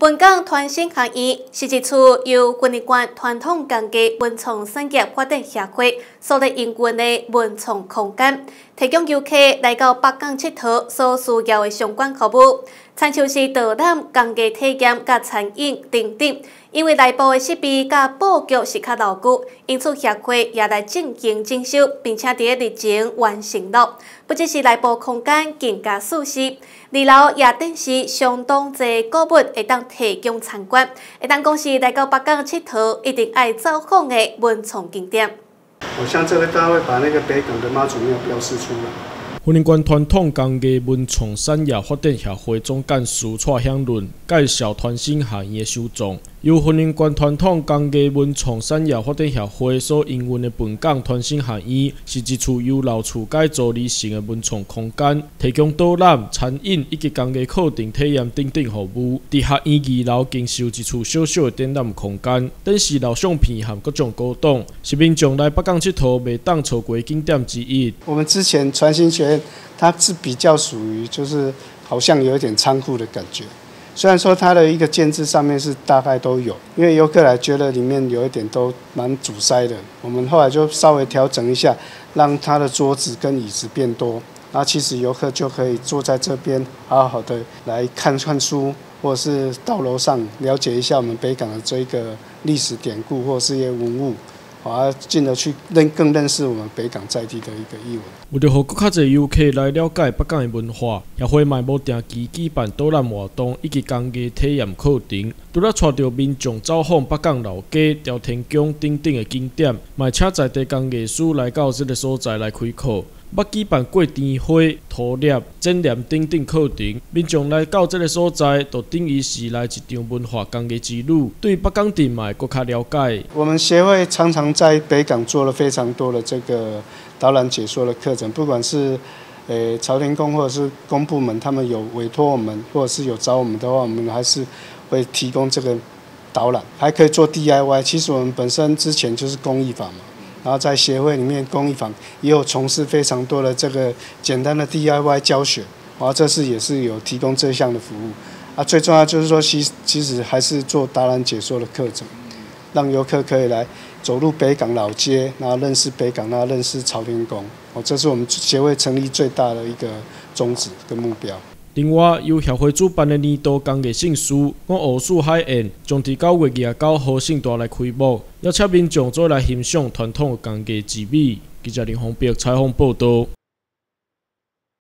本港传新行业是一处由国立馆传统工艺文创产业发展协会所在营运的文创空间，提供游客来到北港佚佗所需要的相关服务，参像是导览、工艺体验、甲餐饮等等。因为内部的设备甲布局是较老旧，因此协会也来进行整修，并且伫日前完成了。不只是内部空间更加舒适，二楼也等是相当侪购物会当提供参观，会当讲是来到北港佚佗一定爱走访的文创景点。 我向这位大会把那个北港的妈祖庙标示出来。 云林县传统工艺文创产业发展协会总干事蔡享伦介绍传新行业的首创。由云林县传统工艺文创产业发展协会所营运的本港传新学院，是一处由老厝改造而成的文创空间，提供导览、餐饮以及工艺课程体验等等服务。伫学院二楼更是有一处小小的展览空间，展示老相片和各种古董，是民众来北港佚佗袂当错过景点之一。 我们之前传新学院，它是比较属于就是好像有一点仓库的感觉。虽然说它的一个建制上面是大概都有，因为游客来觉得里面有一点都蛮阻塞的，我们后来就稍微调整一下，让它的桌子跟椅子变多，然后其实游客就可以坐在这边好好的来看看书，或者是到楼上了解一下我们北港的这一个历史典故或是一些文物。进而去更认识我们北港在地的一个艺文。 为了让更较侪游客来了解北港的文化，协会嘛无定期举办导览活动以及工艺体验课程，除了带着民众走访北港老街、朝天宫等等的景点，嘛请在地工艺师来到这个所在来开课。捌举办过灯花、涂鸦、展览等等课程，民众来到这个所在，就等于是来一场文化工艺之旅，对北港地嘛更加了解。 我们协会常常在北港做了非常多的这个导览解说的课程，不管是朝天宫或者是公部门，他们有委托我们，或者是有找我们的话，我们还是会提供这个导览，还可以做 DIY。其实我们本身之前就是工艺坊嘛。然后在协会里面，工艺坊也有从事非常多的这个简单的 DIY 教学，然后这次也是有提供这项的服务。最重要就是说，其实还是做导览解说的课程，让游客可以来走入北港老街，然后认识北港，然后认识朝天宫。这是我们协会成立最大的一个宗旨跟目标。 另外，由协会主办的年度工艺盛事——乌树海宴，将伫9月29号盛大来开幕，邀请民众做来欣赏传统的工艺之美。记者林宏碧采访报道。